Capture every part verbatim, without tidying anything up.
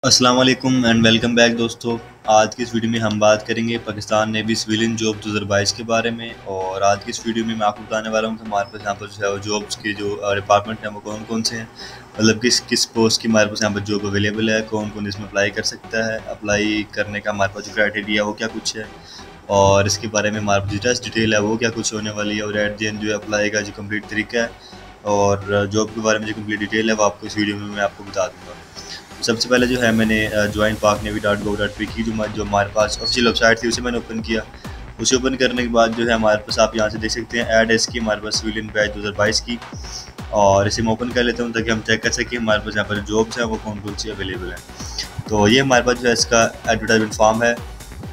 अस्सलाम वालेकुम and welcome back दोस्तों। आज की इस वीडियो में हम बात करेंगे पाकिस्तान नेवी सिविलियन जॉब दो हज़ार बाईस के बारे में। और आज की इस वीडियो में मैं आपको बताने वाला हूँ कि हमारे पास यहाँ पर जो है वो जॉब्स के जो डिपार्टमेंट हैं वो कौन कौन से हैं, मतलब किस किस पोस्ट की हमारे पास यहाँ पर जॉब अवेलेबल है, कौन कौन इसमें अप्लाई कर सकता है, अप्लाई करने का हमारे पास जो क्राइटेरिया है वो क्या कुछ है, और इसके बारे में हमारे पास जो डिटेल है वो क्या कुछ होने वाली है, और एट दी एंड जो है अप्लाई का जो कम्प्लीट तरीका है और जॉब के बारे में जो कम्प्लीट डिटेल है वो आपको इस वीडियो में मैं आपको बता दूँगा। सबसे पहले जो है मैंने join Pak navy dot gov dot P K जो जो हमारे पास ऑफिशियल वेबसाइट थी उसे मैंने ओपन किया। उसे ओपन करने के बाद जो है हमारे पास आप यहाँ से देख सकते हैं ऐड एस की हमारे पास सिविलियन बैच दो हज़ार बाईस की, और इसे मैं ओपन कर लेता हूँ ताकि हम चेक कर सकें हमारे पास यहाँ पर जॉब्स हैं वो कौन कौन सी अवेलेबल हैं। तो ये हमारे पास जो है इसका एडवर्टाइजमेंट फॉर्म है।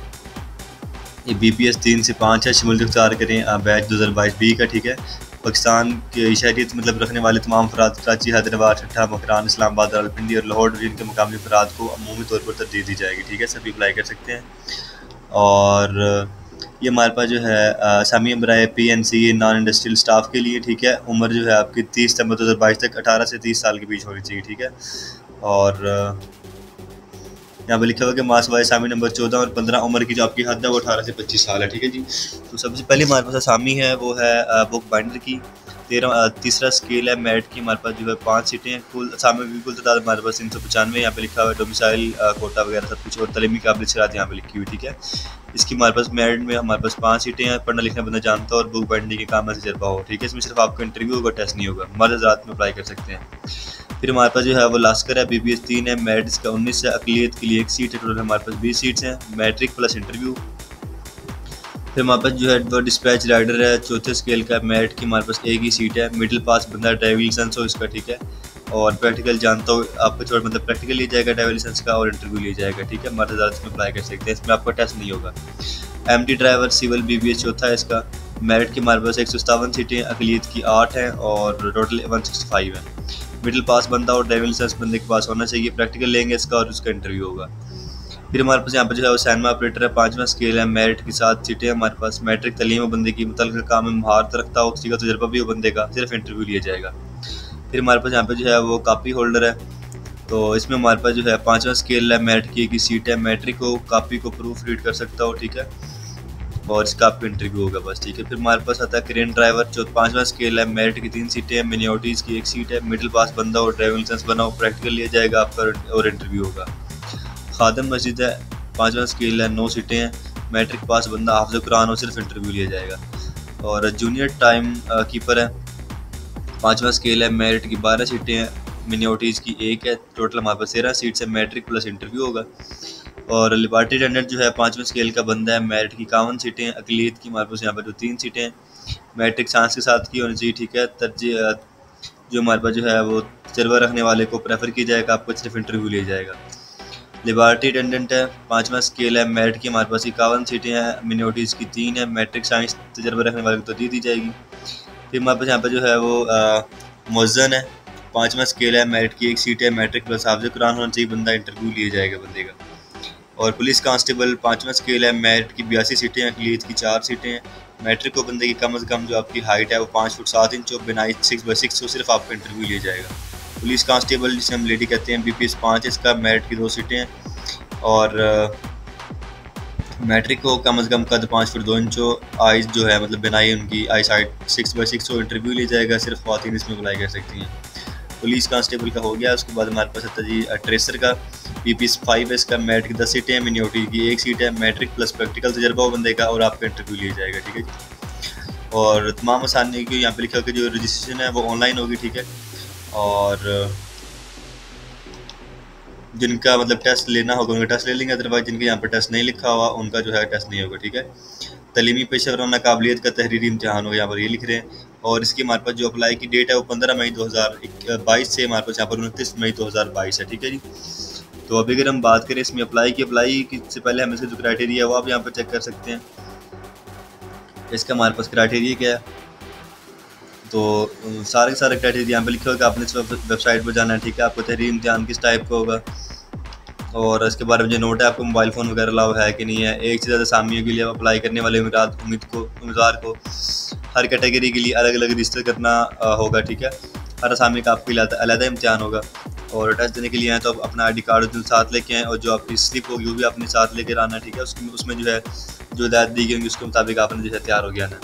ये बी पी एस तीन से पाँच है, शमूलियत इख्तियार करें बैच दो हज़ार बाईस बी का, ठीक है। पाकिस्तान के शहरियत मतलब रखने वाले तमाम अफराद कराची, हैदराबाद, ठट्ठा, मकरान, इस्लामाबाद, रावलपिंडी और लाहौर डिवीजन के मुकामी अफराद को अमूमी तौर पर तरजीह दी जाएगी, ठीक है। सभी अप्लाई कर सकते हैं। और ये हमारे पास जो है असामी बराए P N C non industrial staff के लिए, ठीक है। उम्र जो है आपकी तीस सितंबर दो हज़ार बाईस तक अठारह से तीस साल के बीच होनी चाहिए, ठीक है। और यहाँ पे लिखा हुआ कि मास वाइज असामी नंबर चौदह और पंद्रह, उम्र की जो आपकी हद है वो अठारह से पच्चीस साल है, ठीक है जी। तो सबसे पहले हमारे पास असामी है वो है बुक बाइंडर की। तेरह तीसरा स्केल है मेरिट की, हमारे पास जो है पाँच सीटें हैं। कुल असामी की कुल तादाद हमारे पास तीन सौ पचानवे यहाँ पे लिखा हुआ है। डोमिसाइल कोटा वगैरह सब कुछ और तलीमी काबिल शरात यहाँ पे लिखी हुई, ठीक है। इसकी हमारे पास मेरिट में हमारे पास पाँच सीटें हैं। पढ़ना लिखना बंदा जानता हो और बुक बाइंडिंग के काम में तजर्बा हो, ठीक है। इसमें सिर्फ आपका इंटरव्यू होगा, टेस्ट नहीं होगा। मर्द हज़रात में अप्लाई कर सकते हैं। फिर हमारे पास जो है वो लास्कर है, बी बी एस तीन है, मेरिट इसका उन्नीस है। अकलियत के लिए एक सीट है, टोटल हमारे पास बीस सीट्स हैं, मैट्रिक प्लस इंटरव्यू। फिर हमारे पास जो है वो डिस्पैच राइडर है, चौथे स्केल का, मेरिट की हमारे पास एक ही सीट है। मिडिल पास बंदा, ड्राइविंग लाइसेंस हो इसका, ठीक है। और प्रैक्टिकल जानता हो आपका छोटा मतलब प्रैक्टिकल लिया जाएगा ड्राइविंग लाइसेंस का, और इंटरव्यू लिया जाएगा, ठीक है। मर्द हज़ार इसमें अप्लाई कर सकते हैं, इसमें आपका टेस्ट नहीं होगा। M T driver civil B B S चौथा है इसका। मेरिट की हमारे पास एक सौ सतावन सीटें, अकलियत की आठ हैं और टोटल वन सिक्सटी फाइव है। मिडिल पास बंदा और ड्राइविंग लाइसेंस बंदे के पास होना चाहिए। प्रैक्टिकल लेंगे इसका और उसका इंटरव्यू होगा। फिर हमारे पास यहाँ पर जो है वो सैनमा ऑपरेटर है, पाँचवा स्केल है, मेरिट की सात सीटें हमारे पास। मैट्रिक तलीम बंदे की मुतल्लिक़ काम में महारत रखता हो, किसी का तजर्बा भी हो बंदे का, सिर्फ इंटरव्यू लिया जाएगा। फिर हमारे पास यहाँ पे जो है वो कापी होल्डर है। तो इसमें हमारे पास जो है पाँचवा स्केल है, मेरिट की एक ही सीट है। मैट्रिक को कापी को प्रूफ रीड कर सकता हो, ठीक है। और इसका आपका इंटरव्यू होगा बस, ठीक है। फिर हमारे पास आता है क्रेन ड्राइवर, जो पाँचवा स्केल है, मेरिट की तीन सीटें हैं, मिनियोरिटीज़ की एक सीट है। मिडिल पास बंदा और ड्राइविंग लाइसेंस बना हो, प्रैक्टिकल लिया जाएगा आपका और इंटरव्यू होगा। खादम मस्जिद है, पाँचवा स्केल है, नौ सीटें हैं। मैट्रिक पास बंदा, हाफ़िज़ कुरान हो, सिर्फ इंटरव्यू लिया जाएगा। और जूनियर टाइम कीपर है, पाँचवा स्केल है, मेरिट की बारह सीटें हैं, मिनियोरिटीज़ की एक है। टोटल हमारे पास तेरह सीट्स है, मैट्रिक प्लस इंटरव्यू होगा। और लिबर्टी अटेंडेंट जो है पाँचवें स्केल का बंदा है, मेरिट की इक्यावन सीटें हैं। अकलियत की हमारे पास यहाँ पर जो तीन सीटें हैं, मैट्रिक साइंस के साथ की होनी चाहिए, ठीक है। तरजीह जो हमारे पास जो है वो तजर्बा रखने वाले को प्रेफर किया जाएगा, आपको सिर्फ इंटरव्यू लिया जाएगा। लिबर्टी अटेंडेंट है, पाँचवा स्केल है, मेरिट की हमारे पास इक्यावन सीटें हैं, मिनियोरिटीज़ की तीन है। मैट्रिक साइंस तजर्बा रखने वाले को तो दी दी जाएगी। फिर हमारे पास यहाँ पर जो है वो मुअज़्ज़न है, पाँचवा स्केल है, मेरिट की एक सीट है। मैट्रिक प्लस हाफ़िज़ कुरान होना चाहिए बंदा, इंटरव्यू लिया जाएगा बंदे का। और पुलिस कांस्टेबल, पाँचवा स्केल है, मेरिट की बयासी सीटें हैं, अकलियत की चार सीटें हैं। मैट्रिक को बंदे की कम अज़ कम जो आपकी हाइट है वो पाँच फुट सात इंच हो, बिनाई सिक्स बाई सिक्स हो, सिर्फ आपका इंटरव्यू लिया जाएगा। पुलिस कांस्टेबल जिसे हम लेडी कहते हैं, बी पी एस पाँच है इसका, मेरिट की दो सीटें हैं। और मैट्रिक को कम अज़ कम कद पाँच फुट दो इंच हो, आइज़ जो है मतलब बिनाई उनकी eyesight six by six हो, इंटरव्यू लिया जाएगा। सिर्फ ख़वातीन इसमें अप्लाई कर सकती हैं। पुलिस कांस्टेबल का हो गया। उसके बाद हमारे पास आता जी ट्रेसर का, पी पी एस फाइव है इसका, मेरिट की दस सीटें हैं, मिनियोरिटी की एक सीट है। मैट्रिक प्लस प्रैक्टिकल तजर्बा हो बंदे का और आपका इंटरव्यू लिया जाएगा, ठीक है जी। और तमाम आसानी की यहाँ पे लिखा कि जो रजिस्ट्रेशन है वो ऑनलाइन होगी, ठीक है। और जिनका मतलब टेस्ट लेना होगा उनका टेस्ट ले लेंगे, अदरवाइज जिनके यहाँ पर टेस्ट नहीं लिखा हुआ उनका जो है टेस्ट नहीं होगा, ठीक है। तलीमी पेशा वराना काबिलियत का तहरीरी इम्तिहान होगा, यहाँ पर ये लिख रहे हैं। और इसकी हमारे पास जो अप्लाई की डेट है वो पंद्रह मई दो हज़ार बाईस से हमारे पास यहाँ पर उनतीस मई दो हज़ार बाईस है, ठीक है जी। तो अभी अगर हम बात करें इसमें अप्लाई की, अप्लाई की से पहले हम इसका जो क्राइटेरिया है वो आप यहाँ पर चेक कर सकते हैं। इसका हमारे पास क्राइटेरिया क्या है, तो सारे सारे क्राइटेरिया यहाँ पर लिखा होगा। आपने इस वेबसाइट पर जाना है, ठीक है। आपको तहरीरी इम्तिहान किस टाइप का होगा और इसके बारे में जो नोट है, आपको मोबाइल फ़ोन वगैरह अलाउ है कि नहीं है। एक से ज़्यादा असामियों के लिए अप्लाई करने वाले उम्मीद को उम्मीदवार को हर कैटेगरी के लिए अलग अलग रजिस्टर करना होगा, ठीक है। हर असामी का आपके लिए अलहदा इम्तिहान होगा। और टेस्ट देने के लिए आए तो आप अपना आई डी कार्ड उस साथ लेके आएँ और जो आपकी स्लिप होगी वो भी अपने साथ लेकर आना, ठीक है। उसमें उसमें जो है जो हिदायत दी गई होंगी उसके मुताबिक आपने जो है तैयार हो गया ना।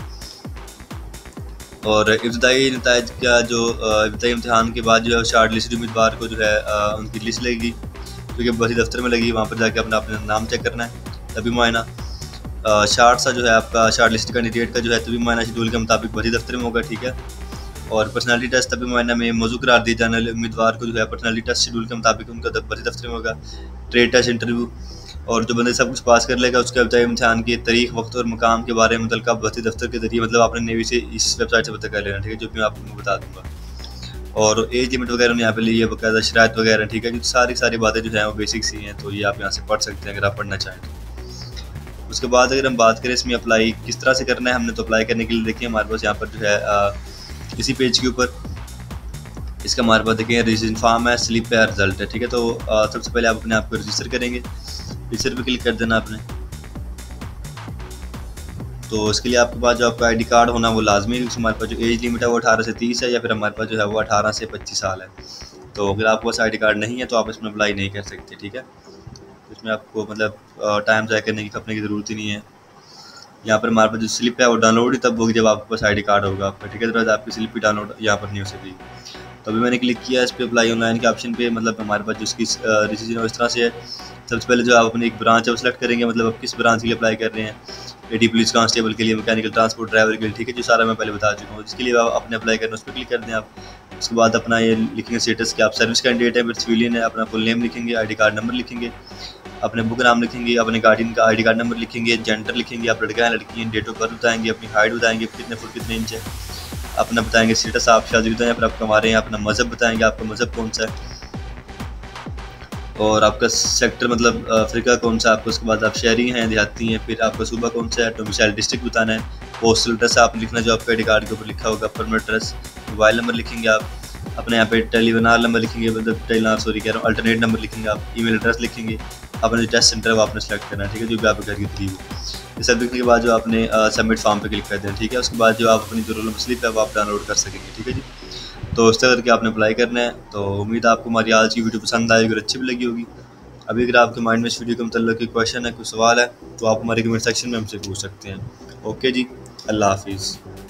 और इब्तदाई नताइज का जो इब्तदाई इम्तहान के बाद जो है शार्ट लिस्ट उम्मीदवार को जो है उनकी लिस्ट लगेगी, क्योंकि भर्ती दफ्तर में लगी, वहाँ पर जाके अपना अपना नाम चेक करना है, तभी मुआयना शार्ट सा जो है आपका शार्ट लिस्ट कैंडिडेट का जो है तभी मुआयना शेड्यूल के मुताबिक भर्ती दफ्तर में होगा, ठीक है। और पर्सनैलिटी टेस्ट तभी मुआयना में मौजू करार दिए जाने वाले उम्मीदवार को जो है पर्सनैलिटी टेस्ट शेड्यूल के मुताबिक उनका भर्ती दफ्तर में होगा। ट्रेड टेस्ट इंटरव्यू, और जो बंदे सब कुछ पास कर लेगा उसके इब्तदाई इम्तहान की तारीख, वक्त और मकाम के बारे में मुतल्लिका भर्ती दफ्तर के जरिए मतलब आपने नेवी से इस वेबसाइट से पता कर लेना, ठीक है, जो कि मैं आपको बता दूँगा। और एज लिमिट वगैरह यहाँ पे लिए बाकायदा शराइत वगैरह, ठीक है, जो सारी सारी बातें जो हैं वो बेसिक सी हैं, तो ये आप यहाँ से पढ़ सकते हैं अगर आप पढ़ना चाहें तो। उसके बाद अगर हम बात करें इसमें अप्लाई किस तरह से करना है, हमने तो अप्लाई करने के लिए देखिए हमारे पास यहाँ पर जो है आ, इसी पेज के ऊपर इसका हमारे पास देखिए रजिस्ट्रेशन फॉर्म है, स्लिप है, रिजल्ट है, ठीक है। तो आ, सबसे पहले आप अपने आप को रजिस्टर करेंगे, रजिस्टर पे क्लिक कर देना आपने। तो इसके लिए आपके पास जो आपका आईडी कार्ड होना वो लाजमी है, क्योंकि हमारे पास जो एज लिमिट है वो अठारह से तीस है, या फिर हमारे पास जो है वो अठारह से पच्चीस साल है। तो अगर आपके पास आईडी कार्ड नहीं है तो आप इसमें अप्लाई नहीं कर सकते, ठीक है। इसमें आपको मतलब टाइम ज़ाया करने की खपने की ज़रूरत ही नहीं है। यहाँ पर हमारे पास जो स्लिप है वो डाउनलोड ही तब होगी जब आपके पास आईडी कार्ड होगा आपका, ठीक है। तो आपकी स्लिप भी डाउनलोड यहाँ पर नहीं हो सकेगी। तो अभी मैंने क्लिक किया इस पर अप्लाई ऑनलाइन के ऑप्शन पे, मतलब हमारे पास जो इसकी रजिस्ट्रेशन इस तरह से है। सबसे पहले जो आप अपनी एक ब्रांच है वो सिलेक्ट करेंगे, मतलब आप किस ब्रांच के लिए अप्लाई कर रहे हैं, एडी पुलिस कांस्टेबल के लिए, मैकेनिकल ट्रांसपोर्ट ड्राइवर के लिए, ठीक है, जो सारा मैं पहले बता चुका हूँ। जिसके लिए आप अपने अप्लाई करना उस पर क्लिक कर दें आप। उसके बाद अपना ये लिखेंगे स्टेटस कि आप सर्विस कैंडिडेट है, फिर सिविलियन है, अपना फुल नेम लिखेंगे, आईडी कार्ड नंबर लिखेंगे, अपने बुक नाम लिखेंगे, अपने गार्डियन का आईडी कार्ड नंबर लिखेंगे, जेंडर लिखेंगे, आप लड़का है लड़की हैं, डेट ऑफ बर्थ बताएंगे, अपनी हाइट बताएंगे कितने फुट कितने इंच है, अपना बताएंगे स्टेटस आप शादीशुदा हैं, फिर आप कमा रहे हैं, अपना मज़हब बताएंगे आपका मज़हब कौन सा है, और आपका सेक्टर मतलब अफ्रीका कौन सा आपका। उसके बाद आप शहरी हैं देहाती हैं, फिर आपका सूबा कौन सा है, डोमिसाइल डिस्ट्रिक्ट बताना है, पोस्टल एड्रेस आप लिखना जो आपका आई डी कार्ड के ऊपर लिखा होगा, परमानेंट एड्रेस, मोबाइल नंबर लिखेंगे आप, अपने यहाँ पे टेलीफोन नंबर लिखेंगे, मतलब टेलीनार सॉरी कह रहा हूँ अल्टरनेट नंबर लिखेंगे आप, ईमेल एड्रेस लिखेंगे, अपना जो टेस्ट सेंटर है वो आपने सेलेक्ट करना है, ठीक है, जो भी आपके घर की करीब हो। ये सब लिखने के बाद जो आपने सबमिट फॉर्म पे क्लिक कर देना, ठीक है। उसके बाद जो आप अपनी जो रोल नंबर स्लिप है वो आप डाउनलोड कर सकेंगे, ठीक है जी। तो इस तरह करके आपने अप्लाई करना है। तो उम्मीद है आपको हमारी आज की वीडियो पसंद आएगी और अच्छी भी लगी होगी। अभी अगर आपके माइंड में इस वीडियो के मतलब कोई क्वेश्चन है, कोई सवाल है, तो आप हमारे कमेंट सेक्शन में हमसे पूछ सकते हैं। ओके जी, अल्लाह हाफिज़।